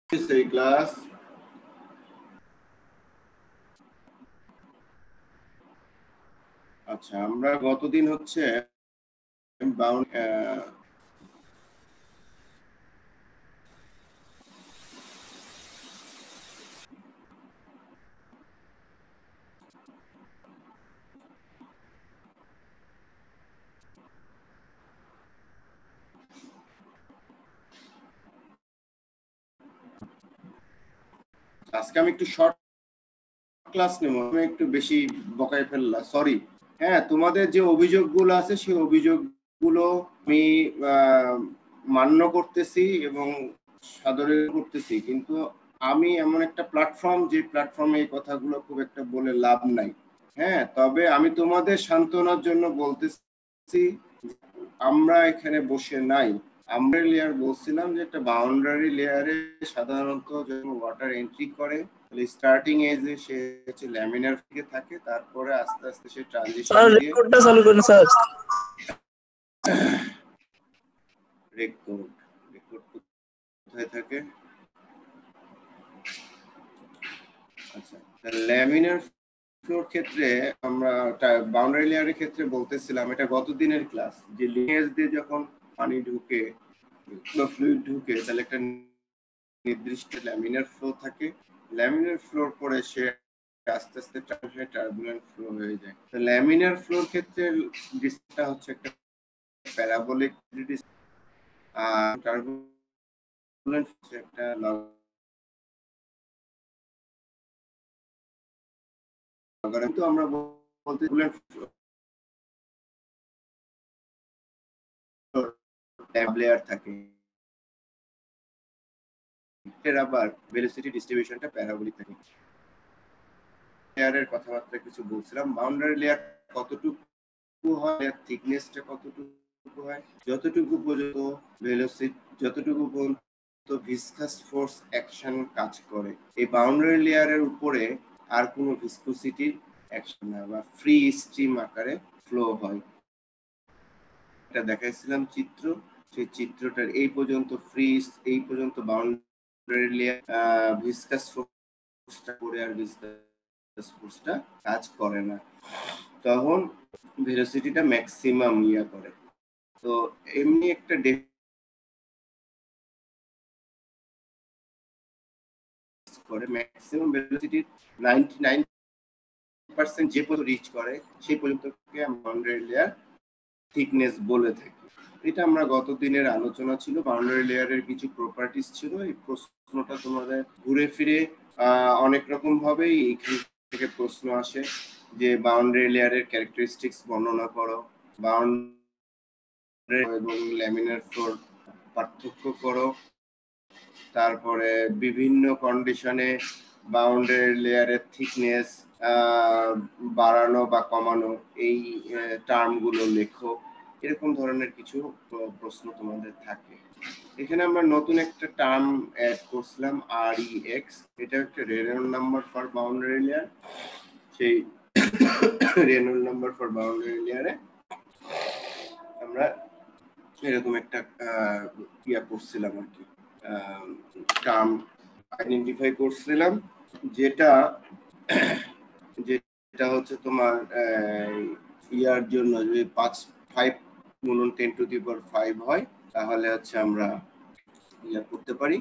সেই ক্লাস আচ্ছা আমরা গতদিন হচ্ছে আজকে আমি একটু শর্ট ক্লাস নেব, আমি একটু বেশি বকায় ফেললাম, সরি। হ্যাঁ, তোমাদের যে অভিযোগগুলো আছে সেই অভিযোগগুলো আমি মান্য করতেছি এবং সাদরে করতেছি, কিন্তু আমি এমন একটা প্ল্যাটফর্ম যে প্ল্যাটফর্মে এই কথাগুলো খুব একটা বলে লাভ নাই। হ্যাঁ, তবে আমি তোমাদের সান্ত্বনার জন্য বলতেছি আমরা এখানে বসে নাই। আমরা লেয়ার বলছিলাম যে একটা বাউন্ডারি লেয়ারে সাধারণত যখন ওয়াটার এন্ট্রি করে স্টার্টিং এজে সে হচ্ছে ল্যামিনার থেকে থাকে, তারপরে আস্তে আস্তে সে ট্রানজিশন দিয়ে রেকর্ডটা চালু করুন স্যার। রেকর্ড কোথায় থাকে? আচ্ছা, ল্যামিনার ফ্লোর ক্ষেত্রে আমরা বাউন্ডারি লেয়ারের ক্ষেত্রে বলতেছিলাম এটা গত দিনের ক্লাস, যে লিনিয়ার দিয়ে যখন পানি ঢুকে বা ফ্লুইড ঢুকে তাহলে একটা নির্দিষ্ট ল্যামিনার ফ্লো থাকে। ল্যামিনার ফ্লোর পরে সে আস্তে আস্তে টার্বুলেন্ট ফ্লো হয়ে যায়। তো ল্যামিনার ফ্লোর ক্ষেত্রে ডিসটা হচ্ছে একটা প্যারাবোলিক ডিস, আর টার্বুলেন্ট হচ্ছে একটা কিন্তু আমরা বলতে লেয়ার থাকে, এর আবার ভেলোসিটি ডিস্ট্রিবিউশনটা প্যারাবোলিক থাকে। লেয়ারের কথাবার্তা কিছু বলছিলাম, বাউন্ডারি লেয়ার কতটুকু হয়, থিকনেসটা কতটুকু হয়, যতটুকু পর্যন্ত ভেলোসিটি, যতটুকু পর্যন্ত ভিসকাস ফোর্স অ্যাকশন কাজ করে, এই বাউন্ডারি লেয়ারের উপরে আর কোনো ভিসকোসিটির অ্যাকশন না বা ফ্রি স্ট্রিম আকারে ফ্লো হয়। এটা দেখাইছিলাম চিত্র, সেই চিত্রটার এই পর্যন্ত এই পর্যন্ত বাউন্ডারি লেয়ার ভিসকাস ফোর্সটা করে আর ভিসকাস ফোর্সটা কাজ করে না, তখন ভেলোসিটিটা ম্যাক্সিমাম ইয়া করে। তো এমনি একটা করে ম্যাক্সিমাম ভেলোসিটি 99% যে পর্যন্ত রিচ করে সেই পর্যন্তকে বাউন্ডারি লেয়ার থিকনেস বলে থাকি। এটা আমরা গত দিনের আলোচনা ছিল, বাউন্ডারি লেয়ারের কিছু প্রপার্টিজ ছিল। এই প্রশ্নটা তোমাদের ঘুরে ফিরে অনেক রকম ভাবে এইখান থেকে প্রশ্ন আসে যে বাউন্ডারি লেয়ারের ক্যারেক্টারিস্টিক্স বর্ণনা করো, বাউন্ডারি এবং ল্যামিনার ফ্লোর পার্থক্য করো, তারপরে বিভিন্ন কন্ডিশনে বাউন্ডারি লেয়ারের থিকনেস বাড়ানো বা কমানো এই টার্মগুলো লেখো, এরকম ধরনের কিছু প্রশ্ন তোমাদের থাকে। এখানে আমরা নতুন একটা টার্ম অ্যাড করছিলাম REX, এটা একটা Reynold number for boundary layer. সেই রেনল্ড নাম্বার ফর বাউন্ডারি লেয়ারে আমরা এরকম একটা ইয়া করছিলাম আর কি, টার্ম আইডেন্টিফাই করছিলাম, যেটা হচ্ছে তোমার ইয়ার জন্য যদি 5 গুণন 10⁵ হয় তাহলে হচ্ছে আমরা ইয়া করতে পারি,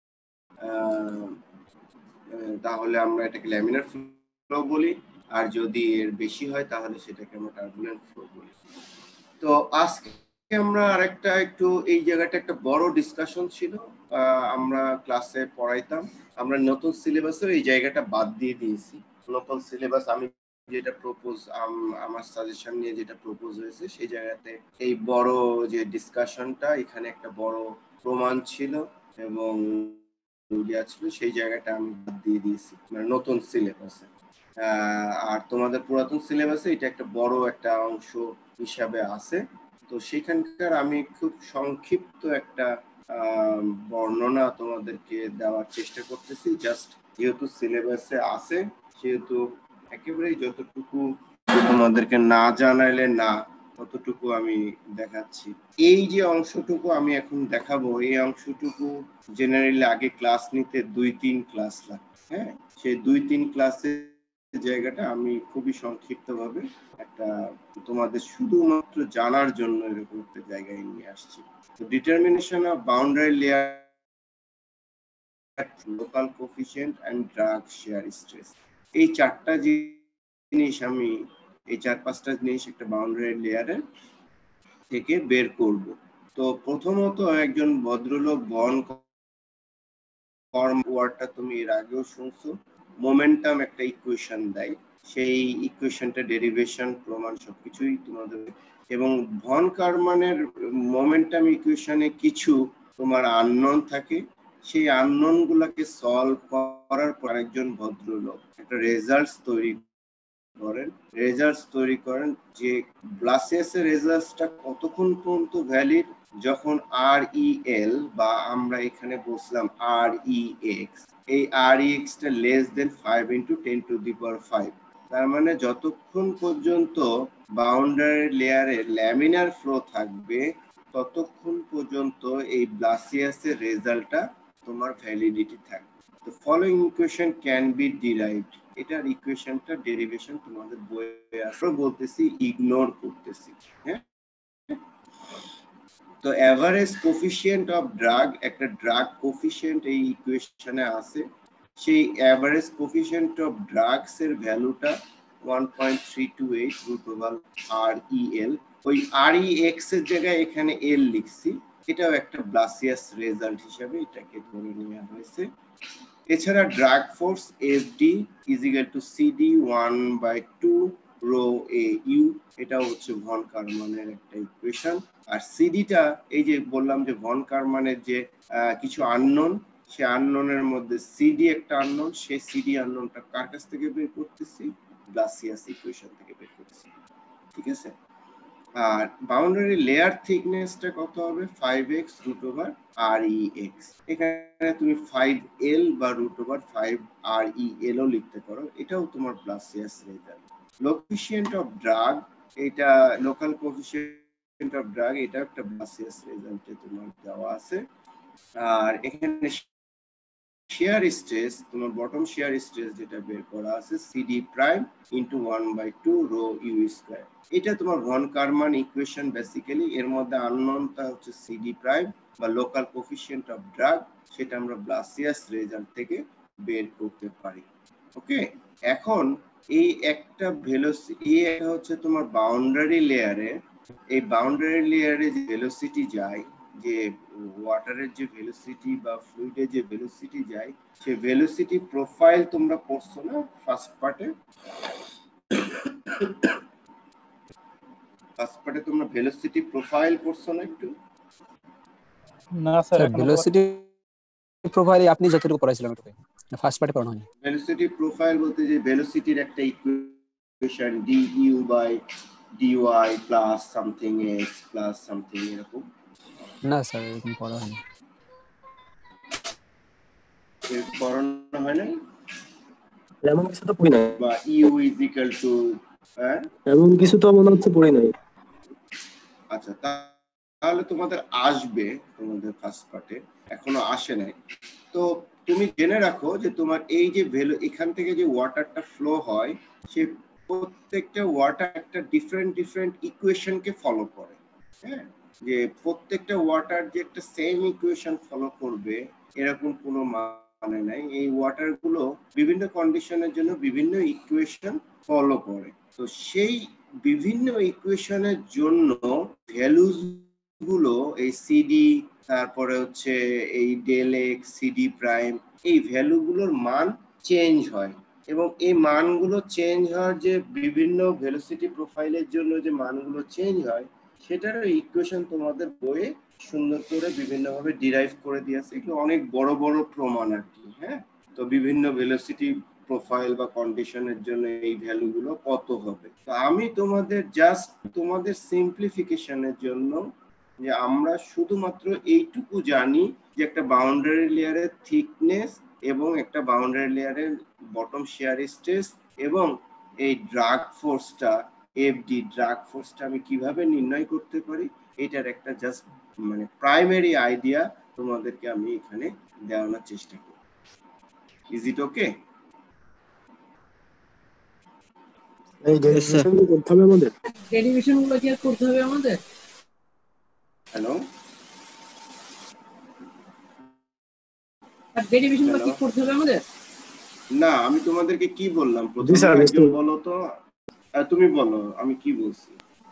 তাহলে আমরা এটাকে ল্যামিনার ফ্লো বলি, আর যদি এর বেশি হয় তাহলে সেটাকে আমরা টার্বুলেন্ট ফ্লো বলি। তো আজকে আমরা আরেকটা একটু এই জায়গাটা একটা বড় ডিসকাশন ছিল, আমরা ক্লাসে পড়াইতাম, আমরা নতুন সিলেবাসে এই জায়গাটা বাদ দিয়ে দিয়েছি। নতুন সিলেবাস আমি যেটা আমার সাজেশন নিয়ে যেটা প্রপোজ হয়েছে সেই জায়গাতে এই বড় যে ডিসকাশনটা, এখানে একটা বড় প্রমাণ ছিল এবং ছিল, সেই জায়গাটা আমি বাদ দিয়ে দিয়েছি মানে নতুন সিলেবাসে। আর তোমাদের পুরাতন সিলেবাসে এটা একটা বড় একটা অংশ হিসাবে আছে। তো সেখানকার আমি খুব সংক্ষিপ্ত একটা বর্ণনা তোমাদেরকে দেওয়ার চেষ্টা করতেছি, জাস্ট যেহেতু সিলেবাসে আছে সেহেতু একেবারেই যতটুকু তোমাদেরকে না জানাইলে না, কতটুকু আমি দেখাচ্ছি। এই যে অংশটুকু আমি এখন দেখাবো, এই অংশটুকু জেনারেলি আগে ক্লাস নিতে 2-3 ক্লাস লাগে। হ্যাঁ, সেই 2-3 ক্লাসের জায়গাটা আমি খুবই সংক্ষিপ্তভাবে একটা তোমাদের শুধুমাত্র জানার জন্য এরকম একটা জায়গায় নিয়ে আসছি। তো determination of boundary layer, local coefficient and drag shear stress, এই চারটা জিনিস আমি, এই 4-5টা জিনিস একটা বাউন্ডারি লেয়ারের থেকে বের করব। তো প্রথমত একজন ভদ্রলোক বর্ন ফর্ম ওয়ার্ডটা তুমি এর আগেও শুনছো, মোমেন্টাম একটা ইকুয়েশন দেয়, সেই ইকুয়েশনটা ডেরিভেশন প্রমাণ সবকিছুই তোমাদের, এবং ভন কারমানের মোমেন্টাম ইকুয়েশনে কিছু তোমার আননোন থাকে, সেই আননোন গুলাকে সলভ করার পর একজন ভদ্রলোক একটা রেজাল্টস তৈরি করেন যে ব্লাসিয়াসের রেজাল্টসটা কতক্ষণ পর্যন্ত ভ্যালিড, যখন REL বা আমরা এখানে বলছিলাম REX, এই REX টা লেস দেন 5 × 10⁵, তার মানে যতক্ষণ পর্যন্ত বাউন্ডারি লেয়ারে ল্যামিনার ফ্লো থাকবে ততক্ষণ পর্যন্ত এই ব্লাসিয়াসের রেজাল্টটা তোমার ভ্যালিডিটি থাকবে। The following equation can be derived, এটার ইকুয়েশনটা ডেরিভেশন তোমাদের বইয়ে আছে, বলতেছি ইগনোর করতেছি। হ্যাঁ, তো এভারেজ কোফিশিয়েন্ট অফ ড্রাগ, একটা ড্রাগ কোফিশিয়েন্ট এই ইকুয়েশনে আছে, সেই এভারেজ কোফিশিয়েন্ট অফ ড্রাগস এর ভ্যালুটা 1.328√REL, ওই REX এর জায়গায় এখানে L লিখছি, এটাও একটা ব্লাসিয়াস রেজাল্ট হিসেবে এটাকে ধরে নেওয়া হয়েছে। এছাড়া drag force FD = CD 1/2 rho AU, এটা হচ্ছে ভন কারমানের একটা ইকুয়েশন। আর সিডিটা, এই যে বললাম যে ভন কারমানের যে কিছু আননোন, সে আননোনের মধ্যে সিডি একটা আননোন, সেই সিডি আননোনটা কার কাছ থেকে বের করতেছি, ব্লাসিয়াস ইকুয়েশন থেকে বের করতেছি। ঠিক আছে, আর বাউন্ডারি লেয়ার থিকনেসটা কত হবে, 5x√REX, এখানে তুমি 5L বা √5REL ও লিখতে পারো, এটাও তোমার Blasius result. Coefficient of drag, এটা লোকাল কোফিশিয়েন্ট অফ ড্রাগ, এটা একটা ব্লাসিয়াস রেজাল্টে তোমার দেওয়া আছে। আর এখানে শেয়ার স্ট্রেস, তোমার বটম শেয়ার স্ট্রেস যেটা বের করা আছে CD প্রাইম × 1/2 রো U², এটা তোমার ভন কারমান ইকুয়েশন বেসিক্যালি, এর মধ্যে আননোনটা হচ্ছে CD প্রাইম বা লোকাল কোফিশিয়েন্ট অফ ড্রাগ, সেটা আমরা ব্লাসিয়াস রেজাল্ট থেকে বের করতে পারি। ওকে, এখন এই একটা ভেলোসিটি, এটা হচ্ছে তোমার বাউন্ডারি লেয়ারে, এই বাউন্ডারি লেয়ারে যে ভেলোসিটি যায়, যে ওয়াটারের যে ভেলোসিটি বা ফ্লুইডের যে ভেলোসিটি যায়, সেই ভেলোসিটি প্রোফাইল তোমরা পড়ছো না ফার্স্ট পার্টে? ফার্স্ট পার্টে তোমরা ভেলোসিটি প্রোফাইল পড়ছো না একটু? না স্যার, ভেলোসিটি প্রোফাইল আপনি যতটুকু পড়াইছিলেন ওটাই, ফার্স্ট পার্টে পড়ানো হয়নি। ভেলোসিটি প্রোফাইল বলতে যে ভেলোসিটির একটা equation du/dy plus something x plus something, এরকম। না স্যার, এরকম পড়া হয়নি। এর পড়ানো হয় না, এমন কিছু তো পড়ি নাই, বা u = এমন কিছু তো মনে হচ্ছে পড়ি নাই। আচ্ছা, তাহলে তোমাদের আসবে, তোমাদের ফার্স্ট পার্টে এখনো আসে নাই। তো তুমি জেনে রাখো যে তোমার এই যে ভ্যালু, এখান থেকে যে ওয়াটারটা ফ্লো হয়, সে প্রত্যেকটা ওয়াটার একটা ডিফারেন্ট ইকুয়েশনকে ফলো করে। হ্যাঁ, যে প্রত্যেকটা ওয়াটার যে একটা সেম ইকুয়েশন ফলো করবে এরকম কোনো মানে নাই, এই ওয়াটার গুলো বিভিন্ন কন্ডিশনের জন্য বিভিন্ন ইকুয়েশন ফলো করে। তো সেই বিভিন্ন ইকুয়েশনের জন্য ভ্যালুজ গুলো, এই সিডি, তারপরে হচ্ছে এই ডেল এক্স, সিডি প্রাইম, এই ভ্যালু গুলোর মান চেঞ্জ হয়, এবং এই মানগুলো চেঞ্জ হওয়ার যে বিভিন্ন ভেলোসিটি প্রোফাইলের জন্য যে মানগুলো চেঞ্জ হয়, সেটারও ইকুয়েশন তোমাদের বইয়ে সুন্দর করে বিভিন্নভাবে ডিরাইভ করে দিয়েছে, এগুলো অনেক বড় বড় প্রমাণ আর কি। হ্যাঁ, তো বিভিন্ন ভেলোসিটি প্রোফাইল বা কন্ডিশনের জন্য এই ভ্যালুগুলো কত হবে। তো আমি তোমাদের জাস্ট তোমাদের সিম্পলিফিকেশনের জন্য, যে আমরা শুধুমাত্র এইটুকু জানি যে একটা বাউন্ডারি লেয়ারের থিকনেস এবং একটা বাউন্ডারি লেয়ারের বটম শেয়ার স্ট্রেস এবং এই ড্রাগ ফোর্সটা এফডি ড্রাগ ফোর্সটা আমি কিভাবে নির্ণয় করতে পারি, এটার একটা জাস্ট মানে প্রাইমারি আইডিয়া তোমাদেরকে আমি এখানে দেওয়ানোর চেষ্টা করি। Is it okay? এই ডেরিভেশন কি করতে হবে আমাদের? ডেরিভেশন গুলো কি আর করতে হবে আমাদের? হ্যালো, আর ডেরিভেশন গুলো কি করতে হবে আমাদের? না আমি তোমাদেরকে কি বললাম জি প্রথমে স্যার, একজন বলো তো, তুমি বলো আমি কি বলছি।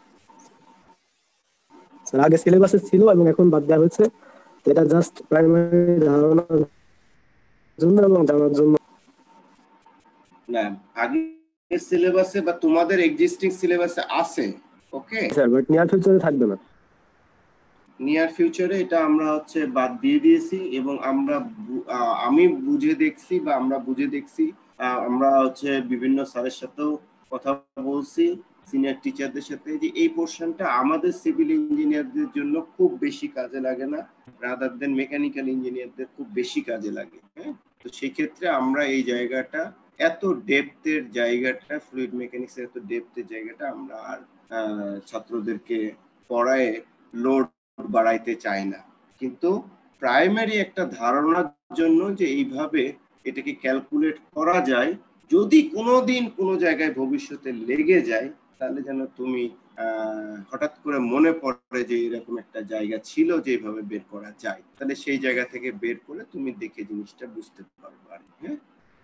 স্যার আগে সিলেবাসে ছিল এবং এখন বাদ দেওয়া হয়েছে, তো এটা জাস্ট প্রাইমারি ধারণার জন্য এবং জানার জন্য। না আগে সিলেবাসে বা তোমাদের এক্সিস্টিং সিলেবাসে আছে, ওকে স্যার বাট নিয়ার ফিউচারে থাকবে না। নিয়ার ফিউচারে এটা আমরা হচ্ছে বাদ দিয়ে দিয়েছি এবং আমরা আমি বুঝে দেখছি বা আমরা বুঝে দেখছি, আমরা হচ্ছে বিভিন্ন স্যারের সাথেও কথা বলছি, সিনিয়র টিচারদের সাথে, যে এই পোর্শনটা আমাদের সিভিল ইঞ্জিনিয়ারদের জন্য খুব বেশি কাজে লাগে না, রাদার দেন মেকানিক্যাল ইঞ্জিনিয়ারদের খুব বেশি কাজে লাগে। হ্যাঁ, তো সেই ক্ষেত্রে আমরা এই জায়গাটা এত ডেপথের জায়গাটা, ফ্লুইড মেকানিক্স এত ডেপথের জায়গাটা আমরা আর ছাত্রদেরকে পড়ায় লোড বাড়াইতে চাই না, কিন্তু প্রাইমারি একটা ধারণার জন্য যে এইভাবে এটাকে ক্যালকুলেট করা যায়, যদি কোনোদিন কোনো জায়গায় ভবিষ্যতে লেগে যায় তাহলে যেন তুমি হঠাৎ করে মনে পড়ে যে এরকম একটা জায়গা ছিল যেভাবে বের করা যায়, তাহলে সেই জায়গা থেকে বের করে তুমি দেখে জিনিসটা বুঝতে পারবে। আর হ্যাঁ,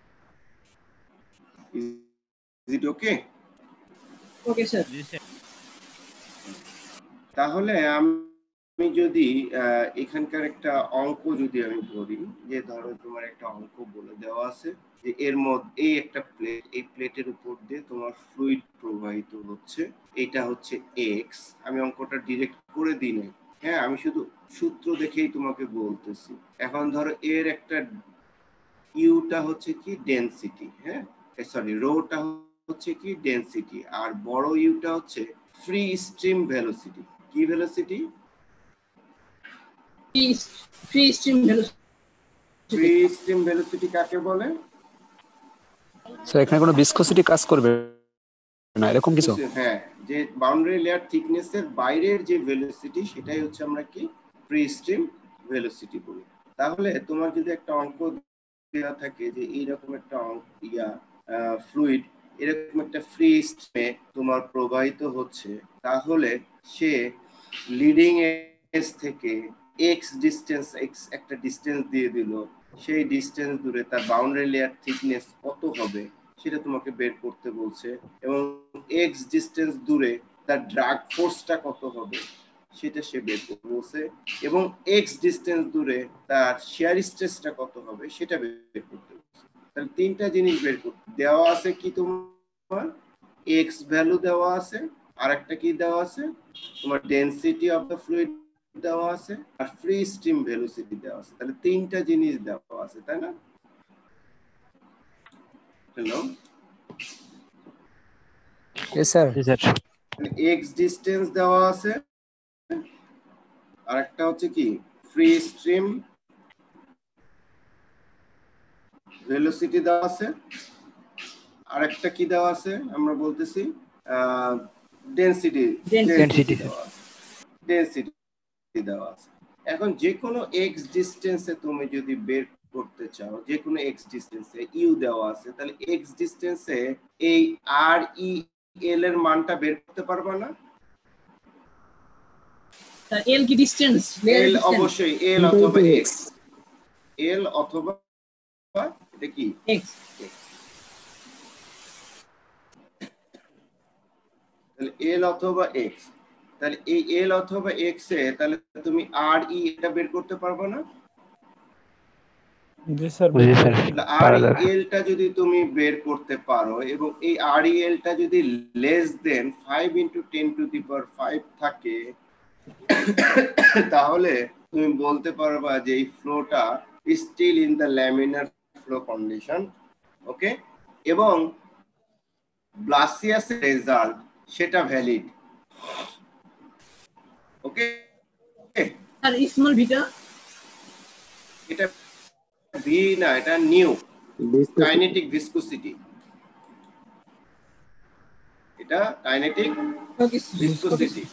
is it okay? Okay sir. তাহলে আমি যদি এখানকার একটা অঙ্ক যদি আমি ধরি, যে ধরো তোমার একটা অঙ্ক বলে দেওয়া আছে যে এর মধ্যে এই একটা প্লেট, এই প্লেটের উপর দিয়ে তোমার ফ্লুইড প্রবাহিত হচ্ছে, এটা হচ্ছে এক্স। আমি অঙ্কটা ডিরেক্ট করে দিই না, হ্যাঁ আমি শুধু সূত্র দেখেই তোমাকে বলতেছি। এখন ধরো এর একটা ইউটা হচ্ছে কি ডেনসিটি, হ্যাঁ সরি রোটা হচ্ছে কি ডেনসিটি, আর বড় ইউটা হচ্ছে ফ্রি স্ট্রিম ভেলোসিটি। কি velocity? Free stream velocity. Free stream velocity কাকে বলে? স্যার এখানে কোনো ভিসকসিটি কাজ করবে না এরকম কিছু? হ্যাঁ, যে বাউন্ডারি লেয়ার থিকনেসের বাইরের যে ভেলোসিটি সেটাই হচ্ছে আমরা কি ফ্রি স্ট্রিম ভেলোসিটি বলি। তাহলে তোমার যদি একটা অঙ্ক দেওয়া থাকে যে এইরকম একটা ফ্লুইড এরকম একটা ফ্রি স্ট্রিমে তোমার প্রবাহিত হচ্ছে, তাহলে সে লিডিং এজ থেকে এক্স ডিস্টেন্স, এক্স একটা ডিস্টেন্স দিয়ে দিল, সেই ডিস্টেন্স দূরে তার বাউন্ডারি লেয়ার থিকনেস কত হবে সেটা তোমাকে বের করতে বলছে, এবং এক্স ডিস্টেন্স দূরে তার ড্রাগ ফোর্সটা কত হবে সেটা সে বের করতে বলছে, এবং এক্স ডিস্টেন্স দূরে তার শিয়ার স্ট্রেসটা কত হবে সেটা বের করতে বলছে। তাহলে তিনটা জিনিস বের করতে দেওয়া আছে, কি তোমার এক্স ভ্যালু দেওয়া আছে, আর একটা কি দেওয়া আছে তোমার ডেনসিটি অফ দ্য ফ্লুইড দেওয়া আছে, আর ফ্রি স্ট্রিম ভেলোসিটি দেওয়া আছে। তাহলে তিনটা জিনিস দেওয়া আছে, তাই না? Hello, yes sir. X distance দেওয়া আছে, আর একটা হচ্ছে কি ফ্রি স্ট্রিম ভেলোসিটি দেওয়া আছে, আর একটা কি দেওয়া আছে আমরা বলতেছি ডেনসিটি দেওয়া আছে। এখন যে কোনো এক্স ডিস্টেন্সে তুমি যদি বের করতে চাও, যে কোনো এক্স ডিস্টেন্সে ইউ দেওয়া আছে, তাহলে এক্স ডিস্টেন্সে এই আর ই এল এর মানটা বের করতে পারবা না? এল কি ডিসটেন্স? এল অবশ্যই এল অথবা এক্স, এল অথবা এটা কি এক্স। তাহলে এল অথবা এক্স, তাহলে এই এল অথবা এক্স এ তাহলে তুমি আর ই এটা বের করতে পারবে না? জি স্যার। আর এল টা যদি তুমি বের করতে পারো এবং এই আর এল টা যদি লেস দেন 5 × 10⁵ থাকে, তাহলে তুমি বলতে পারবা যে এই ফ্লোটা still in the laminar flow condition, okay, এবং ব্লাসিয়াসের রেজাল্ট সেটা ভ্যালিড, ওকে। আর স্মল ভিটা, এটা ভি না, এটা নিউ কাইনেটিক ভিসকোসিটি, এটা কাইনেটিক ওকে ভিসকোসিটি।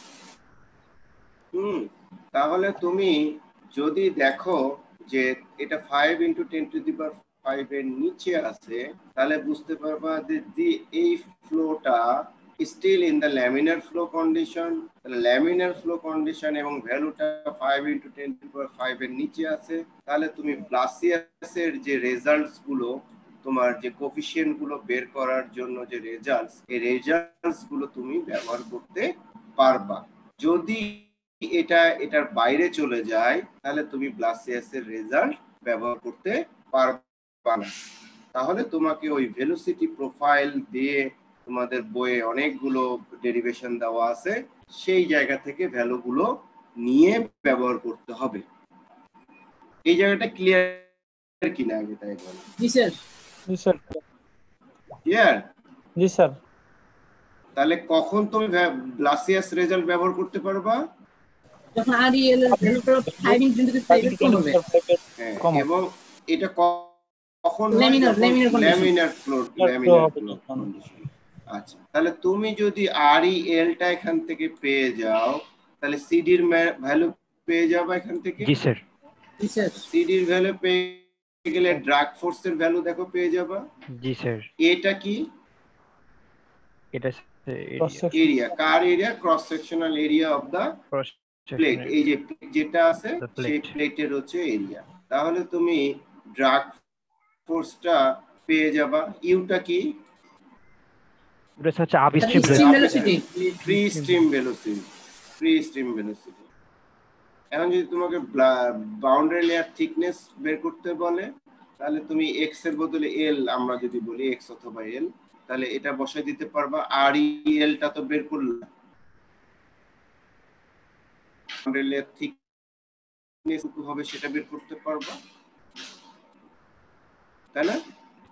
তাহলে তুমি যদি দেখো যে এটা 5 × 10⁵ এর নিচে আছে, তাহলে বুঝতে পারবা যে এই ফ্লোটা still in the laminar flow condition. Laminar flow condition এবং ভ্যালুটা 5 × 10⁵ এর নিচে আছে, তাহলে তুমি ব্লাসিয়াসের যে রেজাল্টস গুলো, তোমার যে কোফিশিয়েন্ট গুলো বের করার জন্য যে রেজাল্টস, এই রেজাল্টস গুলো তুমি ব্যবহার করতে পারবা। যদি এটার বাইরে চলে যায়, তাহলে তুমি ব্লাসিয়াসের রেজাল্ট ব্যবহার করতে পারবা না। তাহলে তোমাকে ওই ভেলোসিটি প্রোফাইল দিয়ে, তোমাদের বইয়ে অনেকগুলো ডেরিভেশন দেওয়া আছে, সেই জায়গা থেকে ভ্যালুগুলো নিয়ে ব্যবহার করতে হবে। এই জায়গাটা ক্লিয়ার কিনা আগে তাই বলো। জি স্যার। জি স্যার। ক্লিয়ার? জি স্যার। তাহলে কখন তুমি ব্লাসিয়াস রেজাল্ট ব্যবহার করতে পারবা? যখন আরইএল এর ভ্যালুটা 5 × 10⁵ এর কম হবে। হ্যাঁ, এবং এটা কখন ল্যামিনার ফ্লো কন্ডিশন। আচ্ছা, তাহলে তুমি যদি আরইএলটা এখান থেকে পেয়ে যাও, তাহলে সিডির ভ্যালু পেয়ে যাবে এখান থেকে। জি স্যার। জি স্যার। সিডির ভ্যালু পেয়ে গেলে ড্রাগ ফোর্সের ভ্যালু দেখো পেয়ে যাবা। জি স্যার। এটা কি? এটা এরিয়া, কার area? Cross sectional area of the plate. এই যে যেটা আছে সেই প্লেটের হচ্ছে এরিয়া। তাহলে তুমি ড্রাগ ফোর্সটা পেয়ে যাবা। ইউটা কি? এটা হচ্ছে upstream velocity, free stream velocity. Free stream velocity. এখন যদি তোমাকে বাউন্ডারি লেয়ার থিকনেস বের করতে বলে, তাহলে তুমি এক্স এর বদলে এল, আমরা যদি বলি এক্স অথবা এল, তাহলে এটা বসাই দিতে পারবা। আর এলটা তো বের করলে, বাউন্ডারি লেয়ার থিকনেস কত হবে সেটা বের করতে পারবা, তাই না?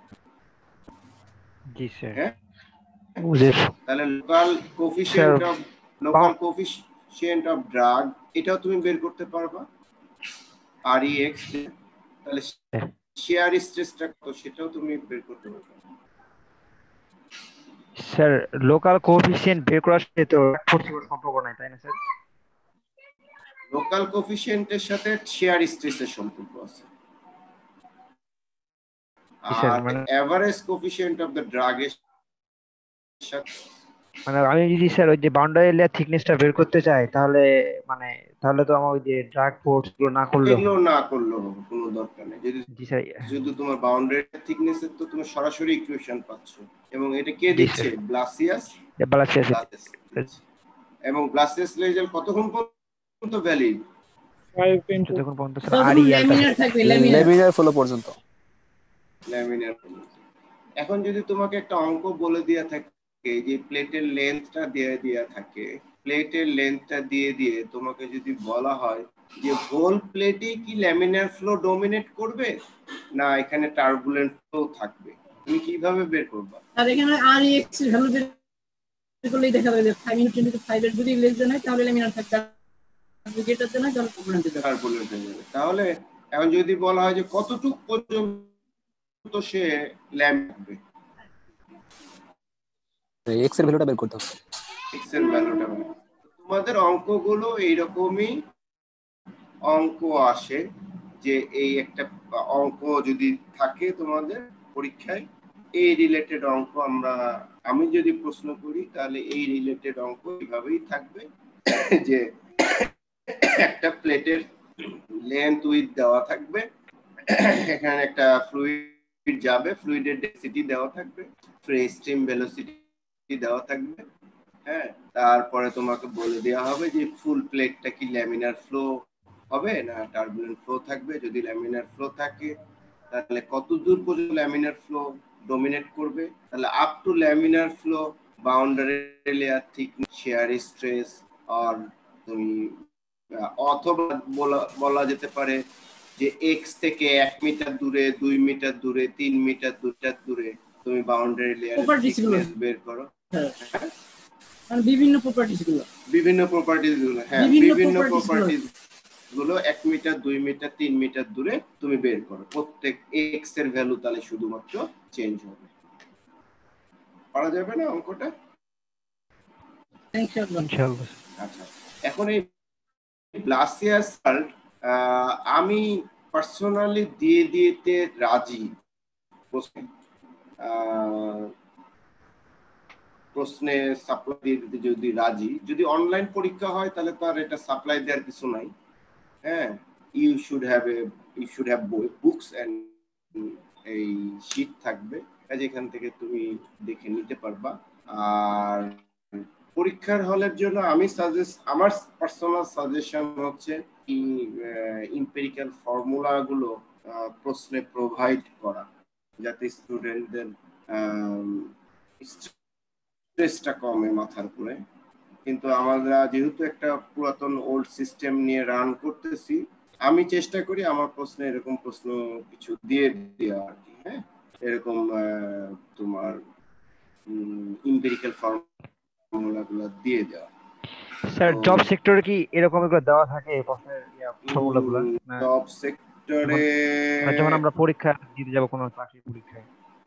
জি স্যার। হ্যাঁ, বুঝেছি। তাহলে লোকাল কোফিশিয়েন্ট অফ ড্রাগ, এটাও তুমি বের করতে পারবা। আর এক্স, তাহলে শেয়ার স্ট্রেসটা কত সেটাও তুমি বের করতে পারবে। স্যার লোকাল কোএফিসিয়েন্ট বের করার সাথে তো ফোর্সের সম্পর্ক নাই, তাই না স্যার? লোকাল কোফিশিয়েন্টের সাথে শেয়ার স্ট্রেসের সম্পর্ক আছে। আর average coefficient of the drag এর সাথে, মানে আমি যদি স্যার ওই যে বাউন্ডারি লেয়ার থিকনেসটা বের করতে চাই, তাহলে তাহলে তো আমার ওই যে ড্রাগ ফোর্স গুলো না করলেও কোনো দরকার নেই। জি স্যার। যদি তোমার বাউন্ডারি থিকনেসের তো তুমি সরাসরি ইকুয়েশন পাচ্ছ, এবং এটা কে দিচ্ছে? ব্লাসিয়াস। এবং ব্লাসিয়াস রেজাল্ট কতক্ষণ পর্যন্ত ভ্যালিড? 5 × যতক্ষণ পর্যন্ত স্যার আরইএল থাকবে, ল্যামিনার ফ্লো পর্যন্ত। ল্যামিনার। এখন যদি তোমাকে একটা অঙ্ক বলে দেয়া থাকে যে প্লেটের লেন্থটা দিয়ে থাকে, প্লেটের লেন্থটা দিয়ে তোমাকে যদি বলা হয় যে হোল প্লেটে কি ল্যামিনার ফ্লো ডমিনেট করবে না এখানে টার্বুলেন্ট ফ্লো থাকবে, তুমি কিভাবে বের করবে? আর এখানে আরইএক্স এর ভ্যালু বের করলেই দেখা যাবে যে 5 × 10⁵ এর যদি লেস দেন হয় তাহলে ল্যামিনার থাকবে, আর যেটা দেন হয় তাহলে টার্বুলেন্ট হয়ে যাবে। তাহলে এখন যদি বলা হয় যে কতটুকু পর্যন্ত সে ল্যামিনার থাকবে, এক্স এর ভ্যালুটা বের করতে হবে। এক্স এর ভ্যালুটা তোমাদের অঙ্কগুলো এইরকমই অঙ্ক আসে, যে এই একটা অঙ্ক যদি থাকে তোমাদের পরীক্ষায়, এই রিলেটেড অঙ্ক আমি যদি প্রশ্ন করি তাহলে এই রিলেটেড অঙ্ক এইভাবেই থাকবে যে একটা প্লেটের লেন্থ উইথ দেওয়া থাকবে, এখানে একটা ফ্লুইড যাবে, ফ্লুইডের ডেনসিটি দেওয়া থাকবে, ফ্রি স্ট্রিম ভেলোসিটি দেওয়া থাকবে। হ্যাঁ, তারপরে তোমাকে বলে দেওয়া হবে যে ফুল প্লেটটা কি ল্যামিনার ফ্লো হবে না টার্বুলেন্ট ফ্লো থাকবে। যদি ল্যামিনার ফ্লো থাকে তাহলে কত দূর পর্যন্ত ল্যামিনার ফ্লো ডমিনেট করবে, তাহলে up to laminar flow, boundary layer thickness, shear stress, আর তুমি অথবা বলা যেতে পারে যে এক্স থেকে 1 মিটার দূরে, 2 মিটার দূরে, 3 মিটার দূরে তুমি বাউন্ডারি লেয়ার থিকনেস বের করো। মানে বিভিন্ন প্রপার্টিজ গুলো, হ্যাঁ, বিভিন্ন প্রপার্টিজ গুলো 1 মিটার, 2 মিটার, 3 মিটার দূরে তুমি বের করো। প্রত্যেক এক্স এর ভ্যালু তাহলে শুধুমাত্র চেঞ্জ হবে। পারা যাবে না অঙ্কটা? ইনশাআল্লাহ। ইনশাআল্লাহ। আচ্ছা, এখন এই ব্লাসিয়াস সল্ট আমি পার্সোনালি দিয়ে দিতে রাজি প্রশ্নে সাপ্লাই দিয়ে দিতে যদি রাজি। যদি অনলাইন পরীক্ষা হয় তাহলে তো আর এটা সাপ্লাই দেওয়ার কিছু নাই। হ্যাঁ, you should have books and এই শীট থাকবে, যেখান থেকে তুমি দেখে নিতে পারবা। আর পরীক্ষার হলের জন্য আমার পার্সোনাল সাজেশন হচ্ছে ইম্পেরিক্যাল ফর্মুলা গুলো প্রশ্নে প্রোভাইড করা, যাতে স্টুডেন্টদের স্ট্রেসটা কমে মাথার উপরে। কিন্তু আমরা যেহেতু একটা পুরাতন ওল্ড সিস্টেম নিয়ে রান করতেছি, আমি চেষ্টা করি আমার প্রশ্নে এরকম প্রশ্ন কিছু দিয়ে দেওয়া আর কি। হ্যাঁ, এরকম তোমার ইম্পেরিক্যাল ফর্মুলা গুলো দিয়ে দেওয়া। স্যার জব সেক্টরে কি এরকম এগুলো দেওয়া থাকে প্রশ্নের ফর্মুলাগুলো? জব সেক্টরে যখন আমরা পরীক্ষা দিতে যাব কোনো চাকরি পরীক্ষায়,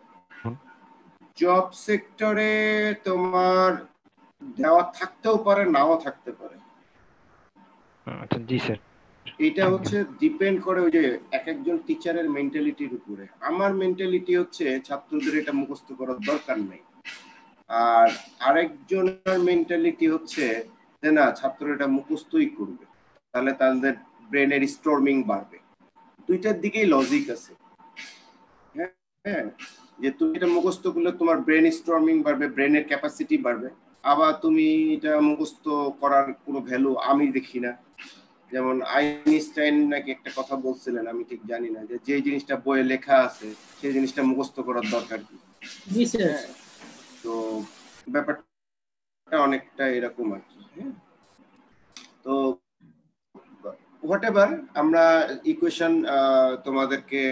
জব সেক্টরে তোমার দেওয়া থাকতেও পারে, নাও থাকতে পারে। আচ্ছা জি স্যার। এটা হচ্ছে ডিপেন্ড করে ওই যে এক একজন টিচারের মেন্টালিটির উপরে। আমার মেন্টালিটি হচ্ছে ছাত্রদের এটা মুখস্থ করার দরকার নেই, আর আরেকজনের মেন্টালিটি হচ্ছে যে না, ছাত্র এটা মুখস্থই করবে, তাহলে তাদের ব্রেনের স্টর্মিং বাড়বে। দুইটার দিকেই লজিক আছে। হ্যাঁ, যে তুমি এটা মুখস্থ করলে তোমার ব্রেন স্টর্মিং বাড়বে, ব্রেনের ক্যাপাসিটি বাড়বে। আবার তুমি এটা মুখস্থ করার কোনো ভ্যালু আমি দেখি না। যেমন আইনস্টাইন নাকি একটা কথা বলছিলেন, আমি ঠিক জানি না, যে যে জিনিসটা বইয়ে লেখা আছে সেই জিনিসটা মুখস্থ করার দরকার কি। জি স্যার। তো ব্যাপারটা অনেকটা এরকম আর কি। হ্যাঁ, তো হোয়াটএভার, আমরা ইকুয়েশন তোমাদেরকে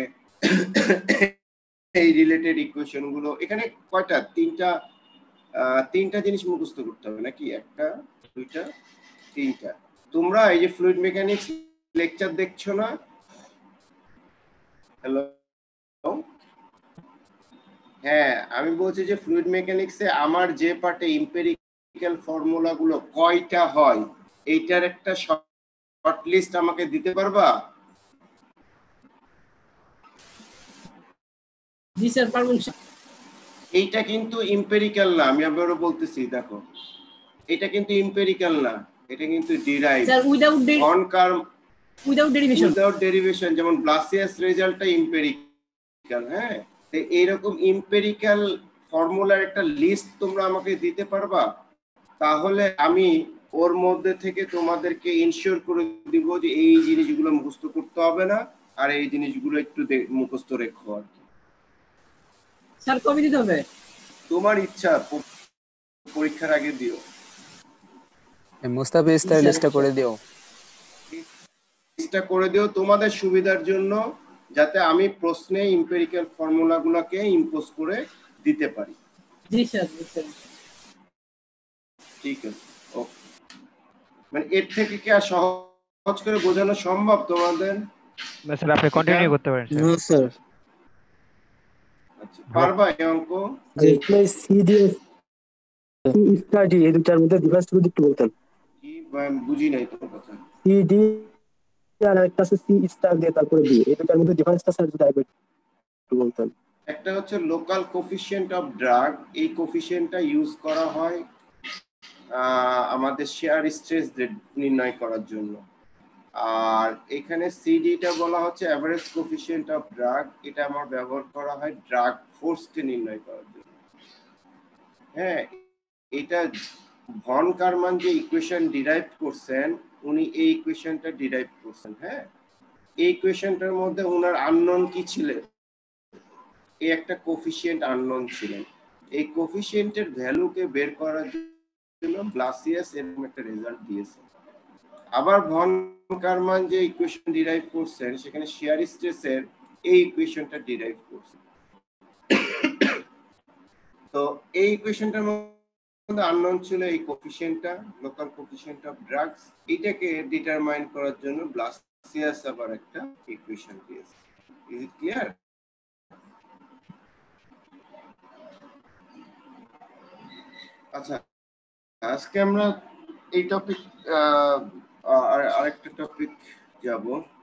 এই রিলেটেড ইকুয়েশন গুলো এখানে কয়টা, তিনটা জিনিস মুখস্থ করতে হবে নাকি? একটা, দুইটা, তিনটা। তোমরা এই যে ফ্লুইড মেকানিক্স লেকচার দেখছো না? হ্যালো, হ্যাঁ, আমি বলছি যে ফ্লুইড মেকানিক্সে আমার যে পার্টে এম্পিরিক্যাল ফর্মুলা গুলো কয়টা হয়, এইটার একটা শর্ট লিস্ট আমাকে দিতে পারবা? জি স্যার, পারবেন। এইটা কিন্তু এম্পিরিক্যাল না, আমি আবারও বলতেছি, দেখো এটা কিন্তু এম্পিরিক্যাল না, এটা কিন্তু ডিরাইভ স্যার উইদাউট ডেরিভেশন। যেমন ব্লাসিয়াস রেজাল্টটা এম্পিরিক্যাল। হ্যাঁ, তো এইরকম এম্পিরিক্যাল ফর্মুলার একটা লিস্ট তোমরা আমাকে দিতে পারবা? তাহলে আমি ওর মধ্যে থেকে তোমাদেরকে ইনশিওর করে দিব যে এই জিনিসগুলো মুখস্থ করতে হবে না, আর এই জিনিসগুলো একটু মুখস্থ রেখো আর কি। স্যার কবে দিতে হবে? তোমার ইচ্ছা, পরীক্ষার আগে দিও। মুস্তাফিজ তার লিস্টটা করে দিও। লিস্টটা করে দিও তোমাদের সুবিধার জন্য, যাতে আমি প্রশ্নে এম্পিরিক্যাল ফর্মুলাগুলোকে ইম্পোজ করে দিতে পারি। জি স্যার। ঠিক আছে, ওকে। মানে এর থেকে কি আর সহজ করে বোঝানো সম্ভব তোমাদের? না স্যার, আপনি কন্টিনিউ করতে পারেন স্যার। না স্যার। আচ্ছা, পারবা এই অঙ্ক? সিডিএস স্টাডি এই দুটার মধ্যে ডিফারেন্স যদি একটু বলতেন। কি বুঝি নাই তোমার কথা। সিডি আর একটা আছে সি স্টার দিয়ে তারপরে বি, এই দুটার মধ্যে ডিফারেন্সটা স্যার যদি একটু বলতেন। একটা হচ্ছে লোকাল কোফিশিয়েন্ট অফ ড্রাগ, এই কোফিশিয়েন্টটা ইউজ করা হয় আমাদের শেয়ার স্ট্রেস নির্ণয় করার জন্য। আর এখানে সিডিটা বলা হচ্ছে অ্যাভারেজ কোফিশিয়েন্ট অফ ড্রাগ, এটা আমার ব্যবহার করা হয় ড্রাগ ফোর্সকে নির্ণয় করার জন্য। হ্যাঁ, এটা ভন কারমান যে ইকুয়েশন ডিরাইভ করছেন, উনি এই ইকুয়েশনটা ডিরাইভ করছেন। হ্যাঁ, এই ইকুয়েশনটার মধ্যে ওনার আননোন কি ছিলেন? এই একটা কোফিশিয়েন্ট আননোন ছিলেন। এই কোফিশিয়েন্টের ভ্যালুকে বের করার জন্য ব্লাসিয়াস এরকম একটা রেজাল্ট দিয়েছে। আবার ভন কারমান যে ইকুয়েশন ডিরাইভ করছেন, সেখানে শিয়ার স্ট্রেসের এই ইকুয়েশনটা ডিরাইভ করছেন। তো এই ইকুয়েশনটার মধ্যে আননোন ছিল এই কোফিশিয়েন্টটা, লোকাল কোফিশিয়েন্ট অফ ড্রাগস। এটাকে ডিটারমাইন করার জন্য ব্লাসিয়াস আবার একটা ইকুয়েশন দিয়েছে। Is it clear? আচ্ছা, আজকে আমরা এই টপিক আরেকটা টপিক যাব।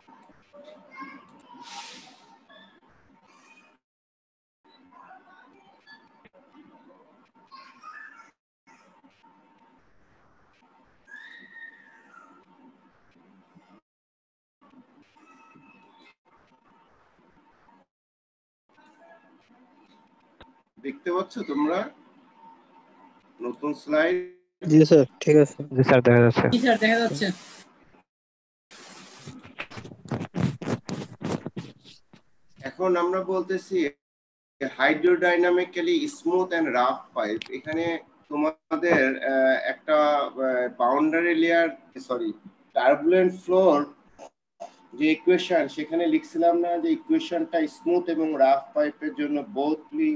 দেখতে পাচ্ছ তোমরা নতুন স্লাইড? জি স্যার, ঠিক আছে। জি স্যার, দেখা যাচ্ছে। জি স্যার, দেখা যাচ্ছে। এখন আমরা বলতেছি hydrodynamically smooth and rough pipe. এখানে তোমাদের একটা বাউন্ডারি লেয়ার, সরি, টার্বুলেন্ট ফ্লোর যে ইকুয়েশন সেখানে লিখছিলাম না, যে ইকুয়েশনটা স্মুথ এবং রাফ পাইপের জন্য বোথলি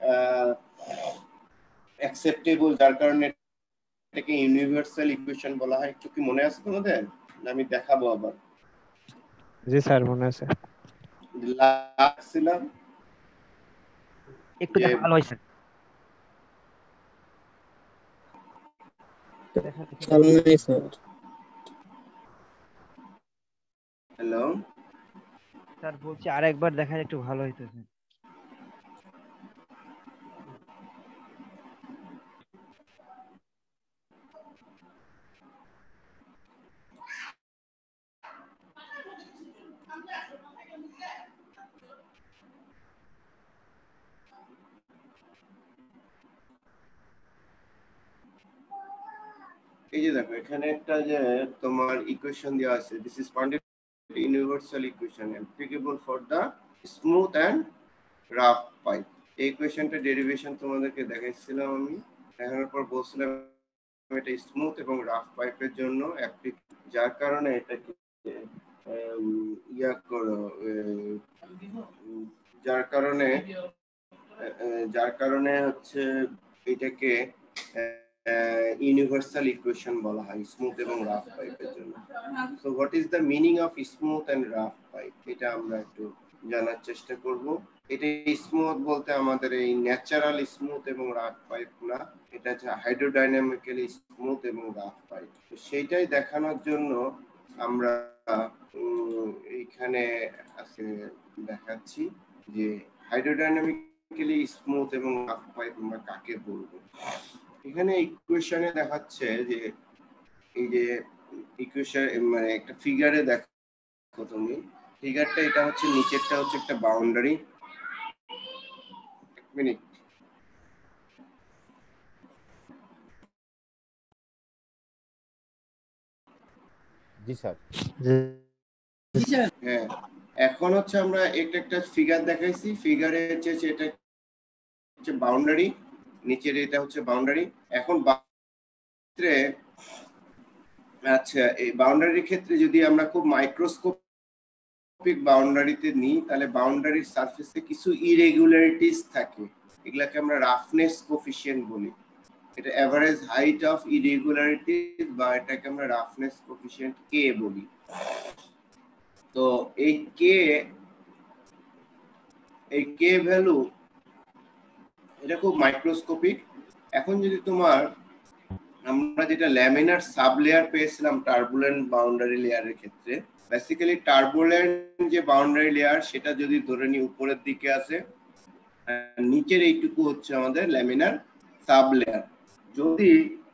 অ্যাকসেপ্টেবল, যার কারণে এটাকে ইউনিভার্সাল ইকুয়েশন বলা হয়। একটু কি মনে আছে তোমাদের? আমি দেখাবো আবার। জি স্যার, মনে আছে। লাগছিলাম একটু দেখা ভালো হয়েছে। হ্যালো স্যার বলছি আরেকবার দেখা একটু ভালো হইতেছে। এই যে দেখো এখানে একটা যে তোমার ইকুয়েশন দেওয়া আছে, this is funded universal equation applicable for the smooth and rough pipe. এই ইকুয়েশনটা ডেরিভেশন তোমাদেরকে দেখাইছিলাম আমি। দেখানোর পর বলছিলাম এটা স্মুথ এবং রাফ পাইপের জন্য যার কারণে এটাকে ইয়া করো, যার কারণে হচ্ছে এটাকে ইউনিভার্সাল ইকুয়েশন বলা হয় স্মুথ এবং রাফ পাইপের জন্য। So what is the meaning of smooth and rough pipe, এটা আমরা একটু জানার চেষ্টা করব। এটা স্মুথ বলতে আমাদের এই ন্যাচারাল স্মুথ এবং রাফ পাইপ না, এটা হচ্ছে হাইড্রোডাইনামিক্যালি স্মুথ এবং রাফ পাইপ। সেইটাই দেখানোর জন্য আমরা এইখানে আজকে দেখাচ্ছি যে হাইড্রোডাইনামিক্যালি স্মুথ এবং রাফ পাইপ আমরা কাকে বলবো। এখানে ইকুয়েশনে দেখাচ্ছে যে এই যে ইকুয়েশন মানে একটা ফিগারে দেখো তুমি, ফিগারটা এটা হচ্ছে নিচেরটা হচ্ছে একটা বাউন্ডারি। এক মিনিট, জি স্যার। জি স্যার। হ্যাঁ, এখন হচ্ছে আমরা একটা ফিগার দেখাইছি, ফিগারে হচ্ছে এটা হচ্ছে বাউন্ডারি, নিচের এটা হচ্ছে বাউন্ডারি। এখন ক্ষেত্রে আচ্ছা, এই বাউন্ডারির ক্ষেত্রে যদি আমরা খুব মাইক্রোস্কোপিক বাউন্ডারিতে নিই, তাহলে বাউন্ডারির সারফেসে কিছু ইরেগুলারিটিস থাকে, এগুলাকে আমরা রাফনেস কোফিশিয়েন্ট বলি। এটা এভারেজ হাইট অফ ইরেগুলারিটিস বা এটাকে আমরা রাফনেস কোফিশিয়েন্ট কে বলি। তো এই কে ভ্যালু এটা খুব মাইক্রোস্কোপিক। এখন যদি তোমার আমরা যেটা ল্যামিনার সাবলেয়ার পেয়েছিলাম টার্বুলেন্ট বাউন্ডারি লেয়ারের ক্ষেত্রে, বেসিক্যালি টার্বুলেন্ট যে বাউন্ডারি লেয়ার সেটা যদি ধরে নিই উপরের দিকে আছে, নিচের এইটুকু হচ্ছে আমাদের ল্যামিনার সাবলেয়ার। যদি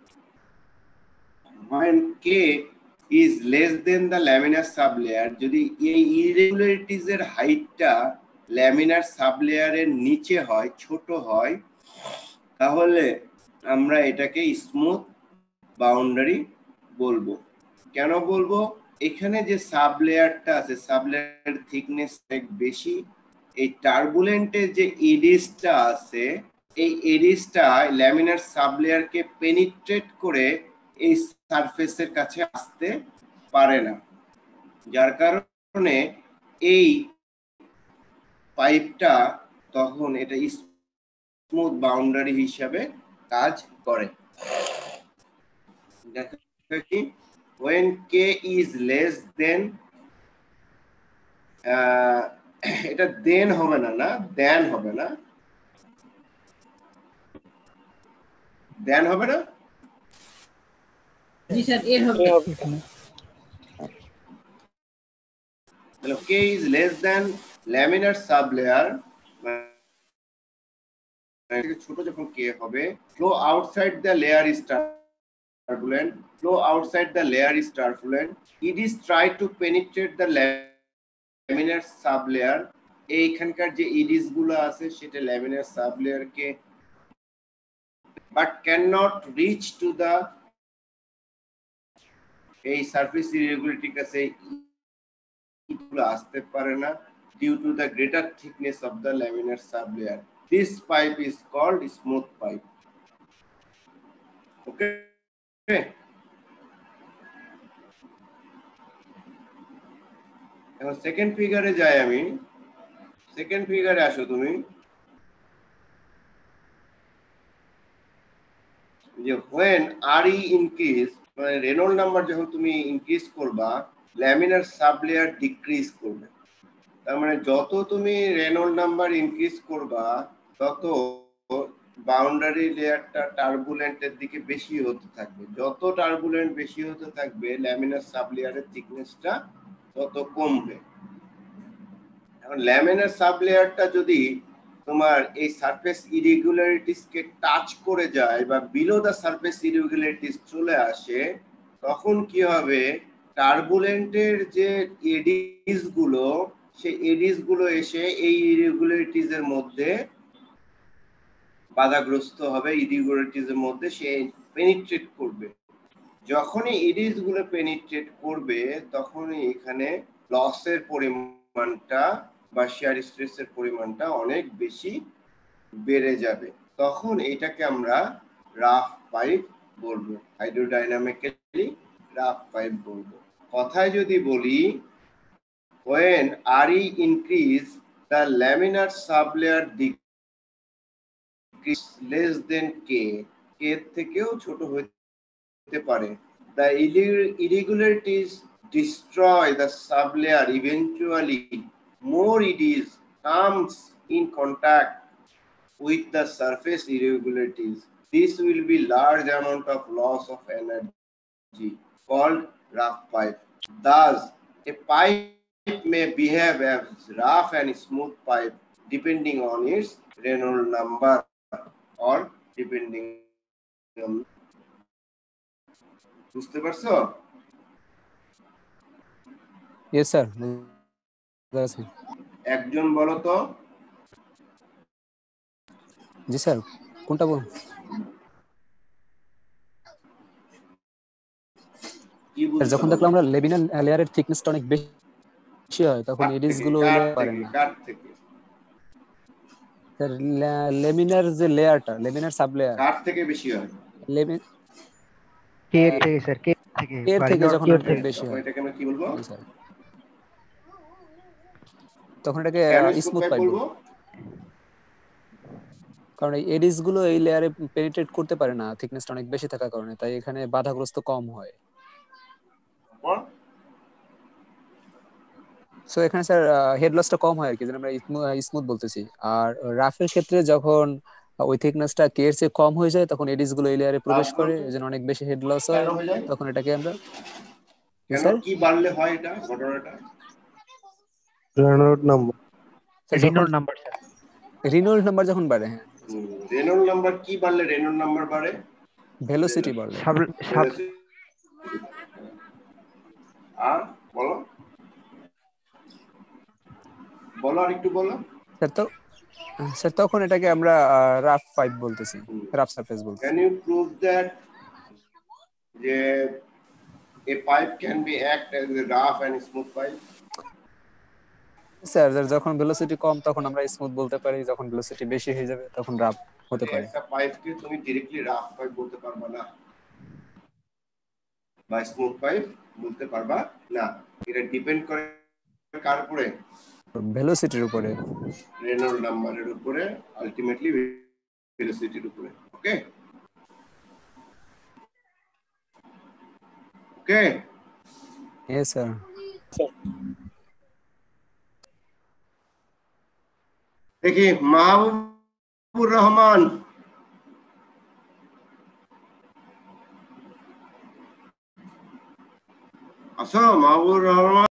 when k is less than the laminar sublayer, যদি এই ইরেগুলারিটিস এর হাইটটা ল্যামিনার সাবলেয়ারের নিচে হয়, ছোট হয়, তাহলে আমরা এটাকে স্মুথ বাউন্ডারি বলবো। কেন বলবো? এখানে যে সাবলেয়ারটা আছে, সাবলেয়ার থিকনেস বেশি। এই টার্বুলেন্টের যে এডিসটা আছে, এই এডিসটা ল্যামিনার সাবলেয়ারকে পেনিট্রেট করে এই সারফেসের কাছে আসতে পারে না, যার কারণে এই পাইপটা তখন এটা স্মুথ বাউন্ডারি হিসাবে কাজ করে। দেখো কি, when k is less than, এটা দেন হবে না, দেন হবে না, দেন হবে না, জি স্যার এ হবে এ হবে এখানে তাহলে K is less than laminar sublayer মানে ছোট যখন K হবে flow outside the layer is turbulent flow outside the layer is turbulent it is try to penetrate the laminar sublayer এইখানকার যে ইডিস গুলো আছে সেটা laminar sublayer কে but cannot reach to the এই সারফেস ইরেগুলারিটি কাছে এগুলো আসতে পারে না due to the greater thickness of the laminar sublayer this pipe is called smooth pipe okay এখন সেকেন্ড ফিগারে যাই আমি সেকেন্ড ফিগারে আসো তুমি যে when RE increase মানে রেনল্ড নাম্বার যখন তুমি ইনক্রিজ করবা ল্যামিনার সাবলেয়ার ডিক্রিজ করবে তার মানে যত তুমি রেনল্ড নাম্বার ইনক্রিজ করবা তত বাউন্ডারি লেয়ারটা টার্বুলেন্টের দিকে বেশি হতে থাকবে যত টার্বুলেন্ট বেশি হতে থাকবে ল্যামিনার সাবলেয়ারের থিকনেসটা তত কমবে এখন ল্যামিনার সাবলেয়ারটা যদি তোমার এই সারফেস ইরেগুলারিটিস কে টাচ করে যায় বা বিলো দা সারফেস ইরেগুলারিটিস চলে আসে তখন কি হবে টার্বুলেন্টের যে এডিস গুলো সেই এডিস গুলো এসে এই ইরেগুলারিটিস এর মধ্যে বাধাগ্রস্ত হবে ইরেগুলারিটিস এর মধ্যে সে পেনিট্রেট করবে যখনই এডিস গুলো পেনিট্রেট করবে তখনই এখানে লসের পরিমাণটা বা শিয়ার স্ট্রেসের পরিমাণটা অনেক বেশি বেড়ে যাবে তখন এটাকে আমরা রাফ পাইপ বলবো হাইড্রোডাইনামিক্যালি রাফ পাইপ বলবো কথায় যদি বলি when RE increase the laminar sublayer decrease less than K এর থেকেও ছোট হতে পারে the irregularities destroy the sublayer eventually more EDs comes in contact with the surface irregularities this will be large amount of loss of energy called rough pipe thus a pipe may behave as rough and smooth pipe depending on its Reynolds number or depending on বুঝতে পারছো yes sir একজন বলো তো জি sir কোনটা বলুন কি বুঝছো যখন দেখলাম আমরা লেমিনার লেয়ারের থিকনেসটা অনেক বেশি হয় তখন এডিস গুলো পারে না কাট থেকে স্যার লেমিনার যে লেয়ারটা লেমিনার সাব লেয়ার কাট থেকে বেশি হয় লেমিন কে থেকে স্যার কে থেকে এর থেকে যখন কে অনেক থেকে বেশি তখন হয় এটাকে আমরা কি বলবো জি স্যার তখন এটাকে কেন স্মুথ পাইপ পাইপ বলবো কারণ এই এডিস গুলো এই লেয়ারে পেনিট্রেট করতে পারে না থিকনেসটা অনেক বেশি থাকার কারণে তাই এখানে বাধাগ্রস্ত কম হয় সো এখানে স্যার হেড লসটা কম হয় আর কি যেন আমরা স্মুথ বলতেছি আর রাফের ক্ষেত্রে যখন ওই থিকনেসটা কে এর চেয়ে কম হয়ে যায় তখন এডিস গুলো এই লেয়ারে প্রবেশ করে এজন্য অনেক বেশি হেড লস হয় কেন হয়ে যায় তখন এটাকে আমরা কেন স্যার কি বাড়লে হয় এটা ঘটনাটা Reynold number Reynold number sir Reynold number যখন বাড়ে হ্যাঁ রেনল্ড নাম্বার কি বাড়লে রেনল্ড নাম্বার বাড়ে ভেলোসিটি বাড়লে আর বলো বলো আর একটু বলো স্যার তখন এটাকে আমরা রাফ পাইপ বলতেছি রাফ সারফেস বলতেছি ক্যান ইউ প্রুভ দ্যাট যে a pipe can be act as a rough and smooth pipe sir যখন ভেলোসিটি কম তখন আমরা স্মুথ বলতে পারি যখন ভেলোসিটি বেশি হয়ে যাবে তখন রাফ হতে পারে একটা পাইপকে তুমি डायरेक्टली রাফ পাইপ বলতে পারবা না বা স্মুথ পাইপ বলতে পারবা না এটা ডিপেন্ড করে কার উপরে ভেলোসিটির উপরে রেনল্ড নাম্বারের উপরে আলটিমেটলি ভেলোসিটির উপরে ওকে ওকে ইয়েস স্যার দেখি মাহবুবুর রহমান আসো মাহবুব রহমান।